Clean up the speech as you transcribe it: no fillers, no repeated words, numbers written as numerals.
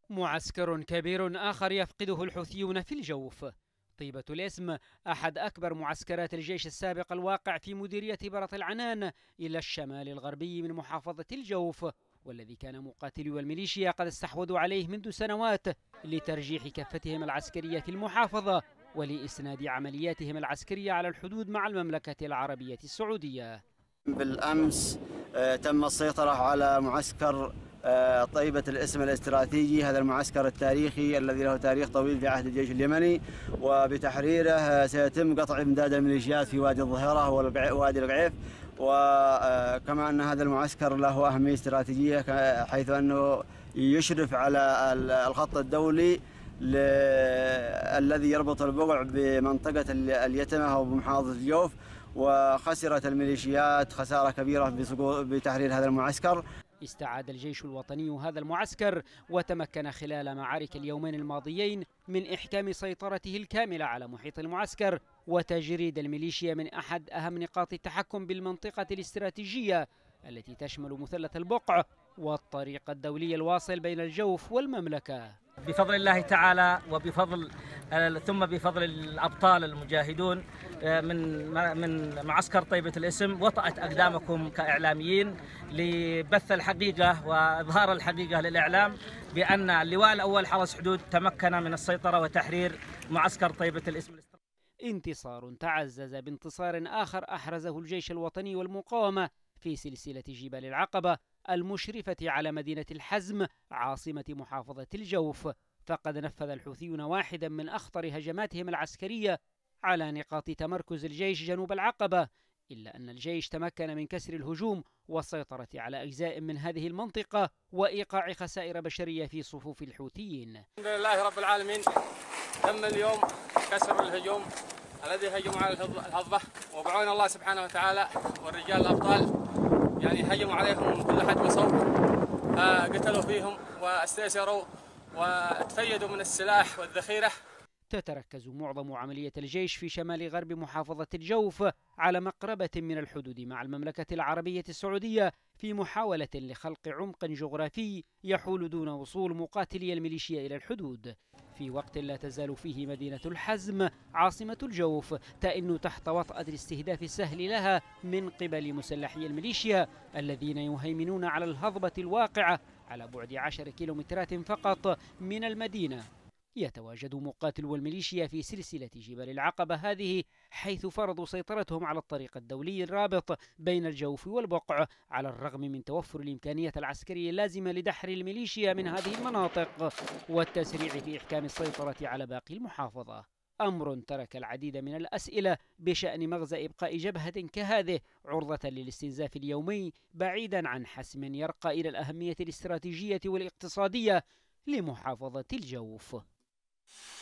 معسكر كبير آخر يفقده الحوثيون في الجوف. طيبة الاسم أحد أكبر معسكرات الجيش السابق الواقع في مديرية برة العنان إلى الشمال الغربي من محافظة الجوف، والذي كان مقاتلو الميليشيا قد استحوذوا عليه منذ سنوات لترجيح كفتهم العسكرية في المحافظة ولإسناد عملياتهم العسكرية على الحدود مع المملكة العربية السعودية. بالأمس تم السيطرة على معسكر طيبة الاسم الاستراتيجي. هذا المعسكر التاريخي الذي له تاريخ طويل في عهد الجيش اليمني، وبتحريره سيتم قطع إمداد الميليشيات في وادي الظهيرة ووادي القعيف. وكما أن هذا المعسكر له أهمية استراتيجية حيث أنه يشرف على الخط الدولي الذي يربط البقع بمنطقة اليتمة وبمحافظة الجوف. وخسرت الميليشيات خسارة كبيرة بتحرير هذا المعسكر. استعاد الجيش الوطني هذا المعسكر وتمكن خلال معارك اليومين الماضيين من إحكام سيطرته الكاملة على محيط المعسكر وتجريد الميليشيا من أحد أهم نقاط التحكم بالمنطقة الاستراتيجية التي تشمل مثلث البقع والطريق الدولي الواصل بين الجوف والمملكة. بفضل الله تعالى ثم بفضل الأبطال المجاهدون من معسكر طيبة الاسم، وطأت أقدامكم كإعلاميين لبث الحقيقة وإظهار الحقيقة للإعلام بأن اللواء الأول حرس حدود تمكن من السيطرة وتحرير معسكر طيبة الاسم. انتصار تعزز بانتصار آخر أحرزه الجيش الوطني والمقاومة في سلسلة جبال العقبة المشرفة على مدينة الحزم عاصمة محافظة الجوف، فقد نفذ الحوثيون واحدا من أخطر هجماتهم العسكرية على نقاط تمركز الجيش جنوب العقبة، إلا أن الجيش تمكن من كسر الهجوم والسيطرة على أجزاء من هذه المنطقة وإيقاع خسائر بشرية في صفوف الحوثيين. الحمد لله رب العالمين، تم اليوم كسر الهجوم الذي هجموا على الهضبة، وبعون الله سبحانه وتعالى والرجال الأبطال يعني هجموا عليهم كل حد وصوب، قتلوا فيهم واستأسروا وتفيدوا من السلاح والذخيرة. تتركز معظم عملية الجيش في شمال غرب محافظة الجوف على مقربة من الحدود مع المملكة العربية السعودية في محاولة لخلق عمق جغرافي يحول دون وصول مقاتلي الميليشيا إلى الحدود، في وقت لا تزال فيه مدينة الحزم عاصمة الجوف تئن تحت وطأة الاستهداف السهل لها من قبل مسلحي الميليشيا الذين يهيمنون على الهضبة الواقعة على بعد 10 كيلومترات فقط من المدينة. يتواجد مقاتلو الميليشيا في سلسلة جبال العقبة هذه، حيث فرضوا سيطرتهم على الطريق الدولي الرابط بين الجوف والبقع، على الرغم من توفر الإمكانية العسكرية اللازمة لدحر الميليشيا من هذه المناطق والتسريع في إحكام السيطرة على باقي المحافظة. أمر ترك العديد من الأسئلة بشأن مغزى إبقاء جبهة كهذه عرضة للاستنزاف اليومي، بعيدا عن حسم يرقى إلى الأهمية الاستراتيجية والاقتصادية لمحافظة الجوف.